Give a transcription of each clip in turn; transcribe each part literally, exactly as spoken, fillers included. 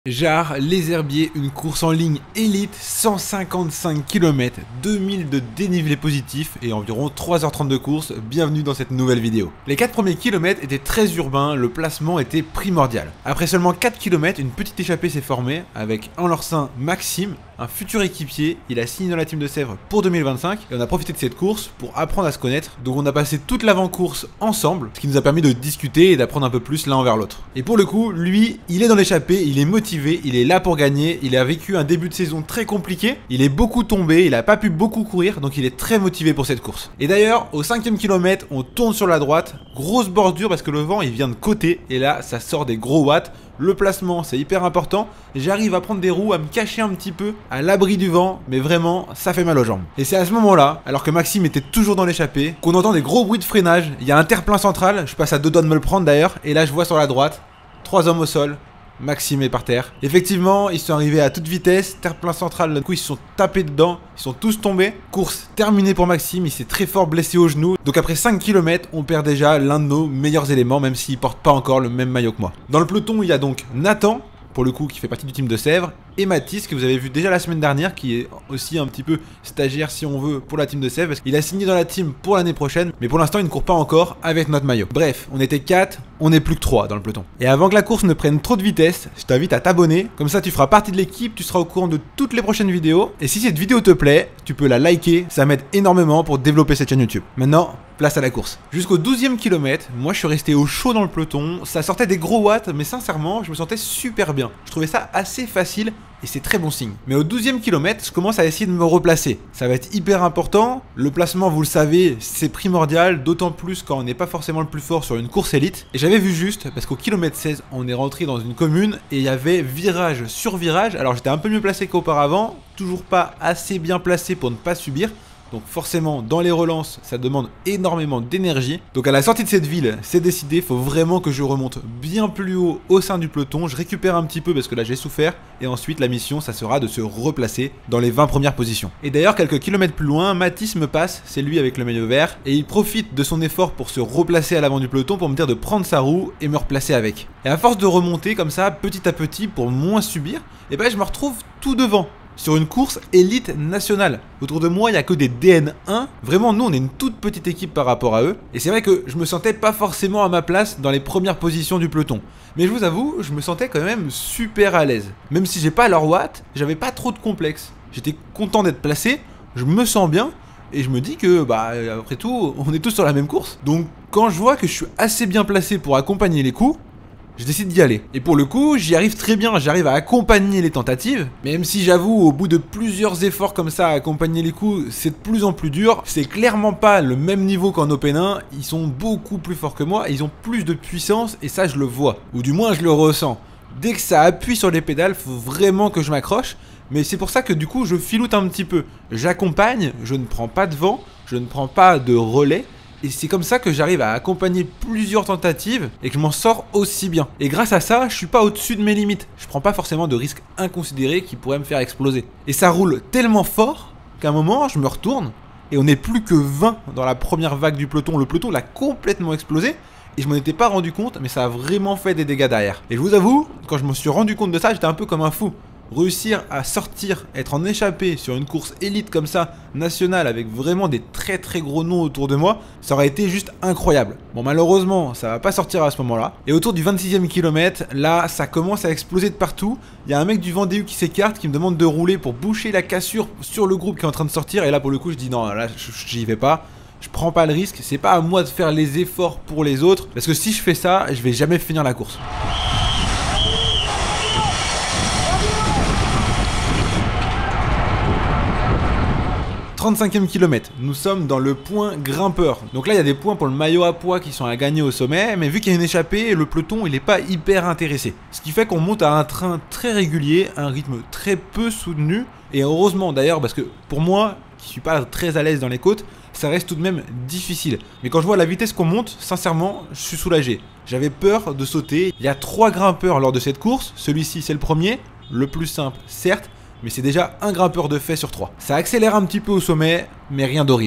Jarre, les herbiers, une course en ligne élite, cent cinquante-cinq kilomètres, deux mille de dénivelé positif et environ trois heures trente de course. Bienvenue dans cette nouvelle vidéo. Les quatre premiers kilomètres étaient très urbains, le placement était primordial. Après seulement quatre kilomètres, une petite échappée s'est formée avec en leur sein Maxime, un futur équipier. Il a signé dans la team de Sèvres pour deux mille vingt-cinq et on a profité de cette course pour apprendre à se connaître. Donc on a passé toute l'avant-course ensemble, ce qui nous a permis de discuter et d'apprendre un peu plus l'un envers l'autre. Et pour le coup, lui, il est dans l'échappée, il est motivé. Il est là pour gagner, il a vécu un début de saison très compliqué, il est beaucoup tombé, il a pas pu beaucoup courir, donc il est très motivé pour cette course. Et d'ailleurs, au cinquième kilomètre, on tourne sur la droite, grosse bordure parce que le vent il vient de côté, et là ça sort des gros watts. Le placement c'est hyper important, j'arrive à prendre des roues, à me cacher un petit peu, à l'abri du vent, mais vraiment ça fait mal aux jambes. Et c'est à ce moment-là, alors que Maxime était toujours dans l'échappée, qu'on entend des gros bruits de freinage, il y a un terre-plein central, je passe à deux doigts de me le prendre d'ailleurs, et là je vois sur la droite, trois hommes au sol, Maxime est par terre. Effectivement, ils sont arrivés à toute vitesse, terre-plein central, du coup ils se sont tapés dedans, ils sont tous tombés. Course terminée pour Maxime, il s'est très fort blessé au genou. Donc après cinq kilomètres, on perd déjà l'un de nos meilleurs éléments, même s'il porte pas encore le même maillot que moi. Dans le peloton, il y a donc Nathan, pour le coup qui fait partie du team de Sèvres, et Mathis que vous avez vu déjà la semaine dernière, qui est aussi un petit peu stagiaire si on veut pour la team de Sèvres, parce qu'il a signé dans la team pour l'année prochaine, mais pour l'instant il ne court pas encore avec notre maillot. Bref, on était quatre, on n'est plus que trois dans le peloton. Et avant que la course ne prenne trop de vitesse, je t'invite à t'abonner, comme ça tu feras partie de l'équipe, tu seras au courant de toutes les prochaines vidéos, et si cette vidéo te plaît, tu peux la liker, ça m'aide énormément pour développer cette chaîne YouTube. Maintenant, place à la course. Jusqu'au douzième kilomètre, moi je suis resté au chaud dans le peloton, ça sortait des gros watts, mais sincèrement, je me sentais super bien. Je trouvais ça assez facile et c'est très bon signe. Mais au douzième kilomètre, je commence à essayer de me replacer. Ça va être hyper important. Le placement, vous le savez, c'est primordial, d'autant plus quand on n'est pas forcément le plus fort sur une course élite. Et j'avais vu juste, parce qu'au kilomètre seize, on est rentré dans une commune et il y avait virage sur virage. Alors j'étais un peu mieux placé qu'auparavant, toujours pas assez bien placé pour ne pas subir. Donc forcément, dans les relances, ça demande énormément d'énergie. Donc à la sortie de cette ville, c'est décidé, il faut vraiment que je remonte bien plus haut au sein du peloton. Je récupère un petit peu parce que là j'ai souffert. Et ensuite, la mission, ça sera de se replacer dans les vingt premières positions. Et d'ailleurs, quelques kilomètres plus loin, Mathis me passe, c'est lui avec le maillot vert. Et il profite de son effort pour se replacer à l'avant du peloton pour me dire de prendre sa roue et me replacer avec. Et à force de remonter comme ça, petit à petit, pour moins subir, et ben je me retrouve tout devant. Sur une course élite nationale. Autour de moi, il n'y a que des D N un. Vraiment, nous, on est une toute petite équipe par rapport à eux. Et c'est vrai que je me sentais pas forcément à ma place dans les premières positions du peloton. Mais je vous avoue, je me sentais quand même super à l'aise. Même si j'ai pas leur watt, j'avais pas trop de complexe. J'étais content d'être placé, je me sens bien. Et je me dis que, bah, après tout, on est tous sur la même course. Donc, quand je vois que je suis assez bien placé pour accompagner les coups, je décide d'y aller. Et pour le coup, j'y arrive très bien, j'arrive à accompagner les tentatives. Même si j'avoue, au bout de plusieurs efforts comme ça à accompagner les coups, c'est de plus en plus dur. C'est clairement pas le même niveau qu'en Open un. Ils sont beaucoup plus forts que moi, et ils ont plus de puissance, et ça je le vois. Ou du moins je le ressens. Dès que ça appuie sur les pédales, faut vraiment que je m'accroche. Mais c'est pour ça que du coup je filoute un petit peu. J'accompagne, je ne prends pas de vent, je ne prends pas de relais. Et c'est comme ça que j'arrive à accompagner plusieurs tentatives et que je m'en sors aussi bien. Et grâce à ça, je suis pas au-dessus de mes limites. Je prends pas forcément de risques inconsidérés qui pourraient me faire exploser. Et ça roule tellement fort qu'à un moment, je me retourne et on n'est plus que vingt dans la première vague du peloton. Le peloton l'a complètement explosé et je m'en étais pas rendu compte, mais ça a vraiment fait des dégâts derrière. Et je vous avoue, quand je me suis rendu compte de ça, j'étais un peu comme un fou. Réussir à sortir, être en échappée sur une course élite comme ça, nationale, avec vraiment des très très gros noms autour de moi, ça aurait été juste incroyable. Bon, malheureusement, ça va pas sortir à ce moment-là. Et autour du vingt-sixième kilomètre, là, ça commence à exploser de partout. Il y a un mec du Vendée U qui s'écarte, qui me demande de rouler pour boucher la cassure sur le groupe qui est en train de sortir. Et là, pour le coup, je dis non, là, j'y vais pas. Je prends pas le risque. C'est pas à moi de faire les efforts pour les autres. Parce que si je fais ça, je vais jamais finir la course. trente-cinquième kilomètre, nous sommes dans le point grimpeur. Donc là il y a des points pour le maillot à poids qui sont à gagner au sommet, mais vu qu'il y a une échappée, le peloton il est pas hyper intéressé. Ce qui fait qu'on monte à un train très régulier, un rythme très peu soutenu, et heureusement d'ailleurs parce que pour moi, qui suis pas très à l'aise dans les côtes, ça reste tout de même difficile. Mais quand je vois la vitesse qu'on monte, sincèrement, je suis soulagé. J'avais peur de sauter. Il y a trois grimpeurs lors de cette course, celui-ci c'est le premier, le plus simple certes, mais c'est déjà un grimpeur de fait sur trois. Ça accélère un petit peu au sommet, mais rien d'horrible.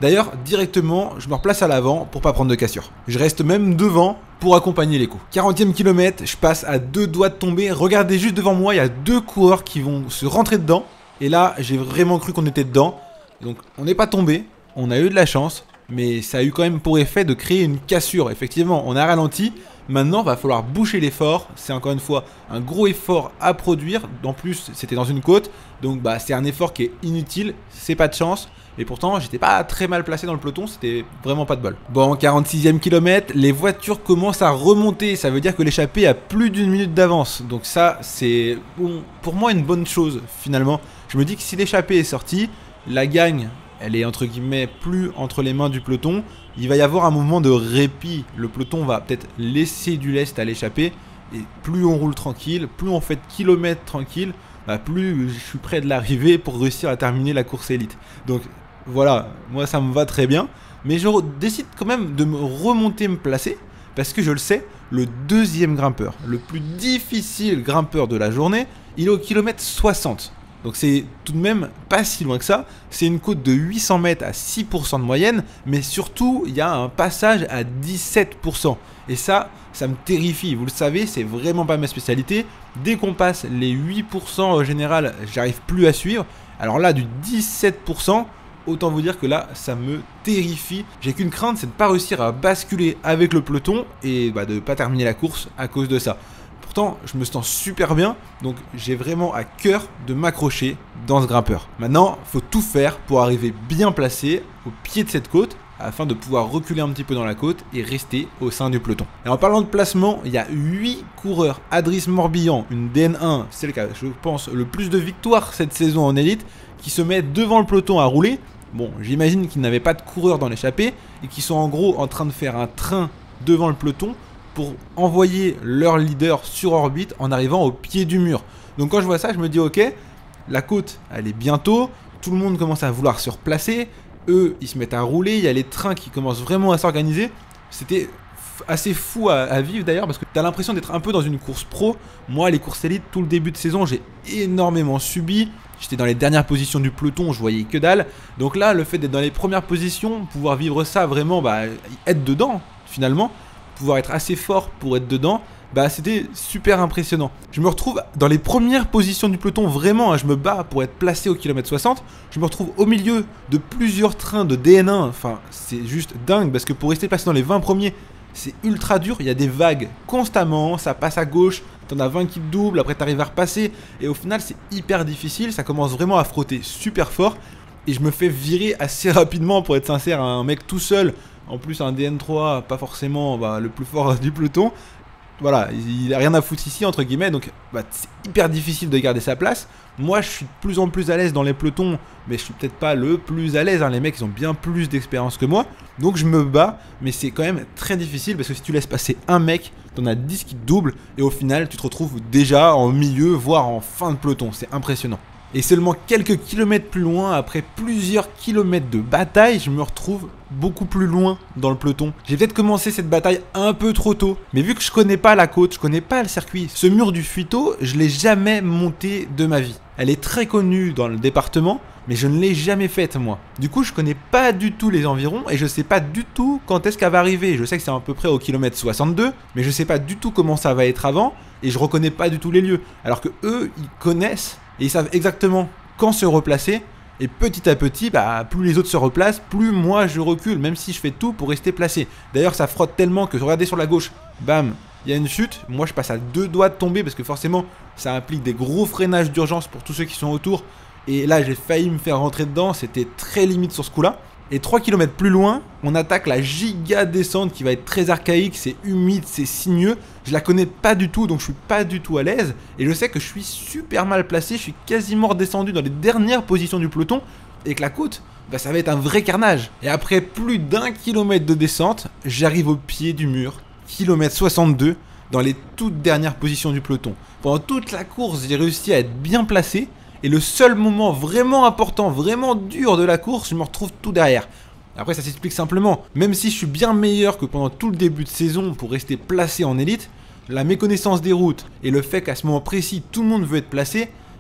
D'ailleurs, directement, je me replace à l'avant pour pas prendre de cassure. Je reste même devant pour accompagner l'écho. quarantième kilomètre, je passe à deux doigts de tomber. Regardez juste devant moi, il y a deux coureurs qui vont se rentrer dedans. Et là, j'ai vraiment cru qu'on était dedans. Donc, on n'est pas tombé, on a eu de la chance, mais ça a eu quand même pour effet de créer une cassure. Effectivement, on a ralenti. Maintenant, il va falloir boucher l'effort. C'est encore une fois un gros effort à produire. En plus, c'était dans une côte. Donc, bah, c'est un effort qui est inutile. C'est pas de chance. Et pourtant, j'étais pas très mal placé dans le peloton. C'était vraiment pas de bol. Bon, quarante-sixième kilomètre, les voitures commencent à remonter. Ça veut dire que l'échappée a plus d'une minute d'avance. Donc ça, c'est bon, pour moi une bonne chose finalement. Je me dis que si l'échappée est sortie, la gagne, elle est entre guillemets plus entre les mains du peloton. Il va y avoir un mouvement de répit. Le peloton va peut-être laisser du lest à l'échappée. Et plus on roule tranquille, plus on fait de kilomètres tranquille, bah plus je suis près de l'arrivée pour réussir à terminer la course élite. Donc voilà, moi ça me va très bien. Mais je décide quand même de me remonter, me placer. Parce que je le sais, le deuxième grimpeur, le plus difficile grimpeur de la journée, il est au kilomètre soixante. Donc c'est tout de même pas si loin que ça. C'est une côte de huit cents mètres à six pour cent de moyenne. Mais surtout, il y a un passage à dix-sept pour cent. Et ça, ça me terrifie. Vous le savez, c'est vraiment pas ma spécialité. Dès qu'on passe les huit pour cent en général, j'arrive plus à suivre. Alors là, du dix-sept pour cent, autant vous dire que là, ça me terrifie. J'ai qu'une crainte, c'est de ne pas réussir à basculer avec le peloton et bah, de ne pas terminer la course à cause de ça. Pourtant, je me sens super bien, donc j'ai vraiment à cœur de m'accrocher dans ce grimpeur. Maintenant, il faut tout faire pour arriver bien placé au pied de cette côte afin de pouvoir reculer un petit peu dans la côte et rester au sein du peloton. Et en parlant de placement, il y a huit coureurs. Adris Morbihan, une D N un, c'est le cas, je pense, le plus de victoires cette saison en élite, qui se met devant le peloton à rouler. Bon, j'imagine qu'ils n'avaient pas de coureurs dans l'échappée et qui sont en gros en train de faire un train devant le peloton pour envoyer leur leader sur orbite en arrivant au pied du mur. Donc quand je vois ça, je me dis ok, la côte, elle est bientôt, tout le monde commence à vouloir se replacer, eux, ils se mettent à rouler, il y a les trains qui commencent vraiment à s'organiser. C'était assez fou à, à vivre d'ailleurs parce que tu as l'impression d'être un peu dans une course pro. Moi, les courses élites, tout le début de saison, j'ai énormément subi. J'étais dans les dernières positions du peloton, je voyais que dalle. Donc là, le fait d'être dans les premières positions, pouvoir vivre ça vraiment, bah, être dedans finalement, pouvoir être assez fort pour être dedans, bah c'était super impressionnant. Je me retrouve dans les premières positions du peloton, vraiment, hein, je me bats pour être placé au kilomètre soixante. Je me retrouve au milieu de plusieurs trains de D N un, enfin c'est juste dingue parce que pour rester placé dans les vingt premiers, c'est ultra dur, il y a des vagues constamment, ça passe à gauche, t'en as vingt qui te doublent, après t'arrives à repasser, et au final c'est hyper difficile, ça commence vraiment à frotter super fort, et je me fais virer assez rapidement pour être sincère, un mec tout seul, en plus un D N trois, pas forcément bah, le plus fort du peloton. Voilà, il a rien à foutre ici entre guillemets, donc bah, c'est hyper difficile de garder sa place. Moi je suis de plus en plus à l'aise dans les pelotons, mais je suis peut-être pas le plus à l'aise, hein. Les mecs ils ont bien plus d'expérience que moi, donc je me bats, mais c'est quand même très difficile parce que si tu laisses passer un mec, t'en as dix qui te doublent, et au final tu te retrouves déjà en milieu, voire en fin de peloton, c'est impressionnant. Et seulement quelques kilomètres plus loin, après plusieurs kilomètres de bataille, je me retrouve beaucoup plus loin dans le peloton. J'ai peut-être commencé cette bataille un peu trop tôt, mais vu que je connais pas la côte, je connais pas le circuit, ce mur du Fuito, je l'ai jamais monté de ma vie. Elle est très connue dans le département, mais je ne l'ai jamais faite moi. Du coup, je connais pas du tout les environs et je sais pas du tout quand est-ce qu'elle va arriver. Je sais que c'est à peu près au kilomètre soixante-deux, mais je sais pas du tout comment ça va être avant et je reconnais pas du tout les lieux. Alors que eux, ils connaissent et ils savent exactement quand se replacer. Et petit à petit, bah, plus les autres se replacent, plus moi je recule, même si je fais tout pour rester placé. D'ailleurs, ça frotte tellement que regardez sur la gauche, bam, il y a une chute. Moi, je passe à deux doigts de tomber parce que forcément, ça implique des gros freinages d'urgence pour tous ceux qui sont autour. Et là, j'ai failli me faire rentrer dedans. C'était très limite sur ce coup-là. Et trois kilomètres plus loin, on attaque la giga descente qui va être très archaïque. C'est humide, c'est sinueux. Je la connais pas du tout, donc je suis pas du tout à l'aise. Et je sais que je suis super mal placé. Je suis quasiment redescendu dans les dernières positions du peloton. Et que la côte, bah, ça va être un vrai carnage. Et après plus d'un kilomètre de descente, j'arrive au pied du mur. Kilomètre soixante-deux, dans les toutes dernières positions du peloton. Pendant toute la course, j'ai réussi à être bien placé. Et le seul moment vraiment important, vraiment dur de la course, je me retrouve tout derrière. Après, ça s'explique simplement. Même si je suis bien meilleur que pendant tout le début de saison pour rester placé en élite, la méconnaissance des routes et le fait qu'à ce moment précis, tout le monde veut être placé,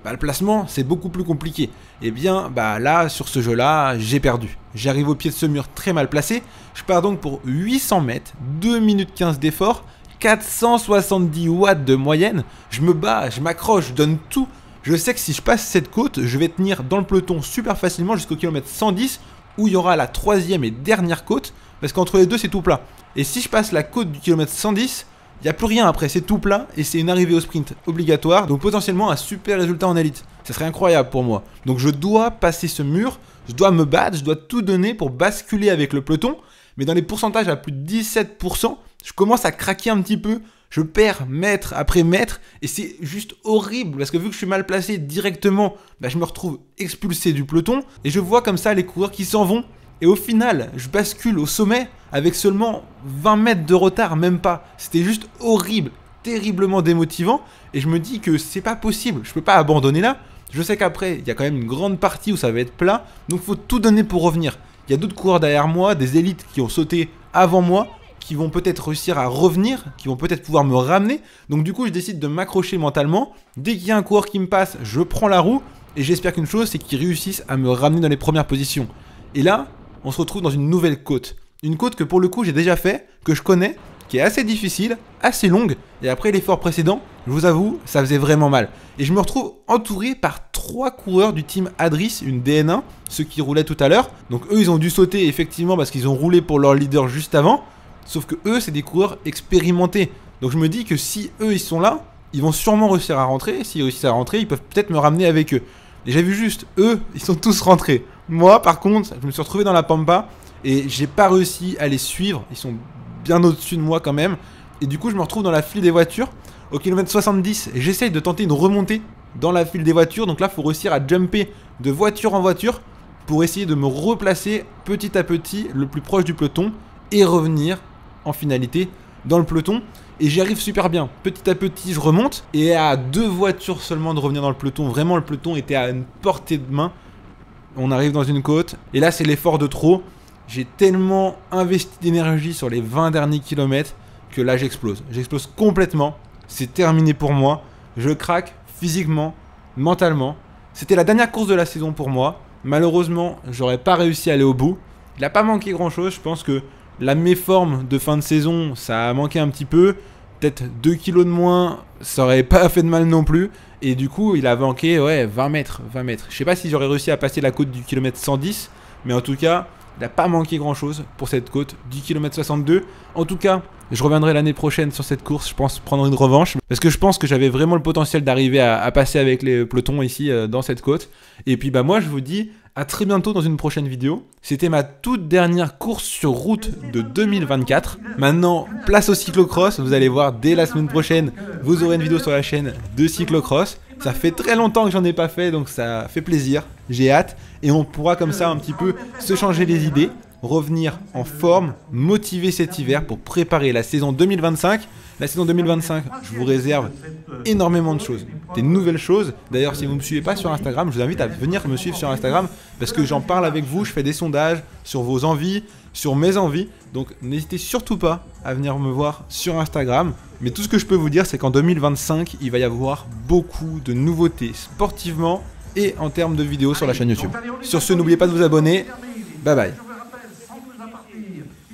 bah, le placement c'est beaucoup plus compliqué. Et bien bah là sur ce jeu là j'ai perdu. J'arrive au pied de ce mur très mal placé, je pars donc pour huit cents mètres, deux minutes quinze d'effort, quatre cent soixante-dix watts de moyenne, je me bats, je m'accroche, je donne tout. Je sais que si je passe cette côte, je vais tenir dans le peloton super facilement jusqu'au kilomètre cent dix où il y aura la troisième et dernière côte, parce qu'entre les deux c'est tout plat. Et si je passe la côte du kilomètre cent dix, il n'y a plus rien après, c'est tout plat et c'est une arrivée au sprint obligatoire, donc potentiellement un super résultat en élite. Ça serait incroyable pour moi. Donc je dois passer ce mur, je dois me battre, je dois tout donner pour basculer avec le peloton, mais dans les pourcentages à plus de dix-sept pour cent, je commence à craquer un petit peu, je perds mètre après mètre et c'est juste horrible parce que vu que je suis mal placé directement, bah, je me retrouve expulsé du peloton et je vois comme ça les coureurs qui s'en vont. Et au final, je bascule au sommet avec seulement vingt mètres de retard, même pas. C'était juste horrible, terriblement démotivant. Et je me dis que c'est pas possible, je peux pas abandonner là. Je sais qu'après, il y a quand même une grande partie où ça va être plat. Donc il faut tout donner pour revenir. Il y a d'autres coureurs derrière moi, des élites qui ont sauté avant moi, qui vont peut-être réussir à revenir, qui vont peut-être pouvoir me ramener. Donc du coup, je décide de m'accrocher mentalement. Dès qu'il y a un coureur qui me passe, je prends la roue. Et j'espère qu'une chose, c'est qu'ils réussissent à me ramener dans les premières positions. Et là, on se retrouve dans une nouvelle côte. Une côte que pour le coup j'ai déjà fait, que je connais, qui est assez difficile, assez longue. Et après l'effort précédent, je vous avoue, ça faisait vraiment mal. Et je me retrouve entouré par trois coureurs du team Adris, une D N un, ceux qui roulaient tout à l'heure. Donc eux, ils ont dû sauter effectivement parce qu'ils ont roulé pour leur leader juste avant. Sauf que eux, c'est des coureurs expérimentés. Donc je me dis que si eux, ils sont là, ils vont sûrement réussir à rentrer. S'ils réussissent à rentrer, ils peuvent peut-être me ramener avec eux. Et j'ai vu juste, eux, ils sont tous rentrés. Moi, par contre, je me suis retrouvé dans la pampa et j'ai pas réussi à les suivre. Ils sont bien au-dessus de moi quand même. Et du coup, je me retrouve dans la file des voitures. Au kilomètre soixante-dix, j'essaye de tenter une remontée dans la file des voitures. Donc là, il faut réussir à jumper de voiture en voiture pour essayer de me replacer petit à petit le plus proche du peloton et revenir en finalité dans le peloton. Et j'y arrive super bien. Petit à petit, je remonte et à deux voitures seulement de revenir dans le peloton. Vraiment, le peloton était à une portée de main. On arrive dans une côte et là, c'est l'effort de trop. J'ai tellement investi d'énergie sur les vingt derniers kilomètres que là, j'explose. J'explose complètement. C'est terminé pour moi. Je craque physiquement, mentalement. C'était la dernière course de la saison pour moi. Malheureusement, j'aurais pas réussi à aller au bout. Il n'a pas manqué grand-chose. Je pense que la méforme de fin de saison, ça a manqué un petit peu. Peut-être deux kilos de moins, ça aurait pas fait de mal non plus. Et du coup, il a manqué ouais, vingt mètres. vingt mètres. Je sais pas si j'aurais réussi à passer la côte du kilomètre cent dix. Mais en tout cas, il n'a pas manqué grand-chose pour cette côte du kilomètre soixante-deux. En tout cas, je reviendrai l'année prochaine sur cette course. Je pense prendre une revanche. Parce que je pense que j'avais vraiment le potentiel d'arriver à, à passer avec les pelotons ici euh, dans cette côte. Et puis bah moi, je vous dis à très bientôt dans une prochaine vidéo. C'était ma toute dernière course sur route de deux mille vingt-quatre. Maintenant, place au cyclocross. Vous allez voir, dès la semaine prochaine, vous aurez une vidéo sur la chaîne de cyclocross. Ça fait très longtemps que j'en ai pas fait, donc ça fait plaisir. J'ai hâte. Et on pourra comme ça un petit peu se changer les idées, revenir en forme, motiver cet hiver pour préparer la saison deux mille vingt-cinq. La saison deux mille vingt-cinq, je vous réserve énormément de choses, des nouvelles choses. D'ailleurs, si vous ne me suivez pas sur Instagram, je vous invite à venir me suivre sur Instagram parce que j'en parle avec vous, je fais des sondages sur vos envies, sur mes envies. Donc n'hésitez surtout pas à venir me voir sur Instagram. Mais tout ce que je peux vous dire, c'est qu'en deux mille vingt-cinq, il va y avoir beaucoup de nouveautés sportivement et en termes de vidéos sur la chaîne YouTube. Sur ce, n'oubliez pas de vous abonner. Bye bye.